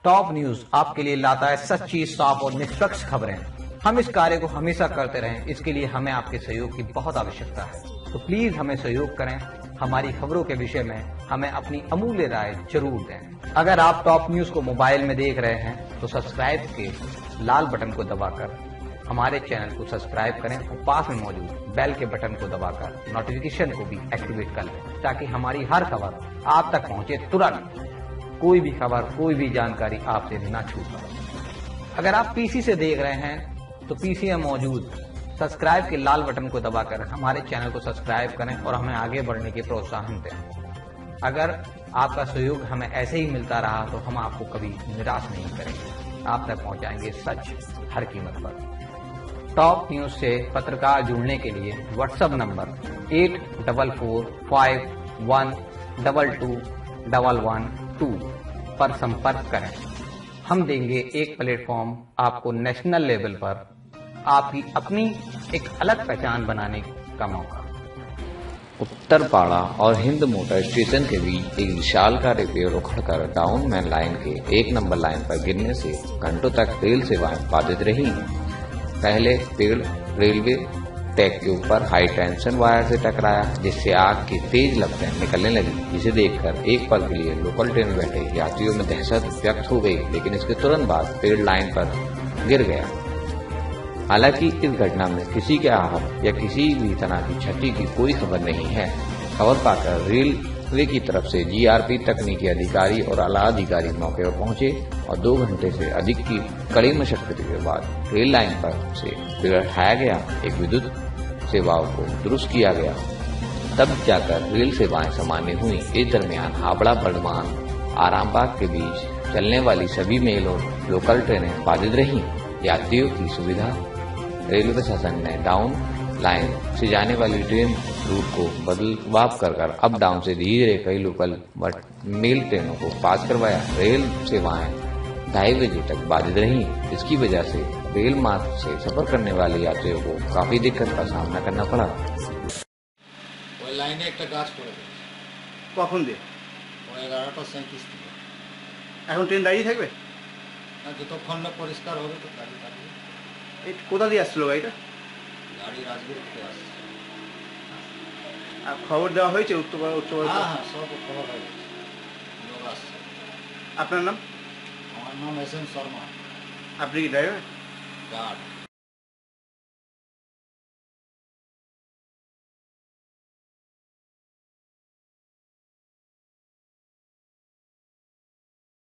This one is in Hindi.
टॉप न्यूज आपके लिए लाता है सच्ची, साफ और निष्पक्ष खबरें। हम इस कार्य को हमेशा करते रहें, इसके लिए हमें आपके सहयोग की बहुत आवश्यकता है। तो प्लीज हमें सहयोग करें, हमारी खबरों के विषय में हमें अपनी अमूल्य राय जरूर दें। अगर आप टॉप न्यूज को मोबाइल में देख रहे हैं तो सब्सक्राइब के लाल बटन को दबाकर हमारे चैनल को सब्सक्राइब करें और पास में मौजूद बेल के बटन को दबाकर नोटिफिकेशन को भी एक्टिवेट कर लें, ताकि हमारी हर खबर आप तक पहुंचे तुरंत। कोई भी खबर, कोई भी जानकारी आपसे ना छूट पाए। अगर आप पीसी से देख रहे हैं तो पीसी में मौजूद सब्सक्राइब के लाल बटन को दबाकर हमारे चैनल को सब्सक्राइब करें और हमें आगे बढ़ने की प्रोत्साहन दें। अगर आपका सहयोग हमें ऐसे ही मिलता रहा तो हम आपको कभी निराश नहीं करेंगे, आप तक पहुंचाएंगे सच हर कीमत पर। टॉप न्यूज से पत्रकार जुड़ने के लिए व्हाट्सएप नंबर 8445122112 पर संपर्क करें। हम देंगे एक प्लेटफॉर्म आपको नेशनल लेवल पर आपकी अपनी एक अलग पहचान बनाने का मौका। उत्तरपाड़ा और हिंद मोटर स्टेशन के बीच एक विशालकाय पेड़ उखड़कर डाउन मैन लाइन के 1 नंबर लाइन पर गिरने से घंटों तक रेल सेवाएं बाधित रही। पहले पेड़ रेलवे ट्रैक के ऊपर हाई टेंशन वायर से टकराया, जिससे आग की तेज लपटें निकलने लगी, जिसे देखकर एक पल के लिए लोकल ट्रेन में बैठे यात्रियों में दहशत व्यक्त हो गई। लेकिन इसके तुरंत बाद पेड़ लाइन पर गिर गया। हालांकि इस घटना में किसी के आहत या किसी भी तरह की क्षति की कोई खबर नहीं है। खबर पाकर रेलवे की तरफ से जीआरपी तकनीकी अधिकारी और आला अधिकारी मौके पर पहुंचे और 2 घंटे से अधिक की कड़ी मशक्कत के बाद रेल लाइन पर से पेड़ हटाया गया, एक विद्युत सेवाओं को दुरुस्त किया गया, तब जाकर रेल सेवाएं सामान्य हुई। इस दरमियान हावड़ा बर्धमान आरामबाग के बीच चलने वाली सभी मेल और लोकल ट्रेनें बाधित रहीं। यात्रियों की सुविधा रेलवे प्रशासन ने डाउन लाइन से जाने वाली ट्रेन रूट को बदलाव कर अप डाउन से धीरे कई लोकल मेल ट्रेनों को पास करवाया। रेल सेवाएं 2:30 बजे तक बाधित रहीं। इसकी वजह से रेल मार्ग से सफर करने वाले यात्रियों को काफी दिक्कत का सामना करना पड़ा। लाइने একটা গাছ পড়ে গেছে। কখন দিয়ে? 11:37 থেকে। এখন ট্রেন দাঁড়িয়ে থাকবে? না, যতক্ষণ না পরিষ্কার হবে তো দাঁড়িয়ে থাকবে। এই কোথা দিয়ে আসছিল গাড়িটা? গাড়ি রাজগীর থেকে আসছে। আর খবর দেওয়া হয়েছে উচ্চপাড়া? হ্যাঁ হ্যাঁ, সব খবর হয়ে গেছে, লোক আসছে। আপনার নাম? আমার নাম এস এম শর্মা। আপনি কি ড্রাইভার? গার্ড।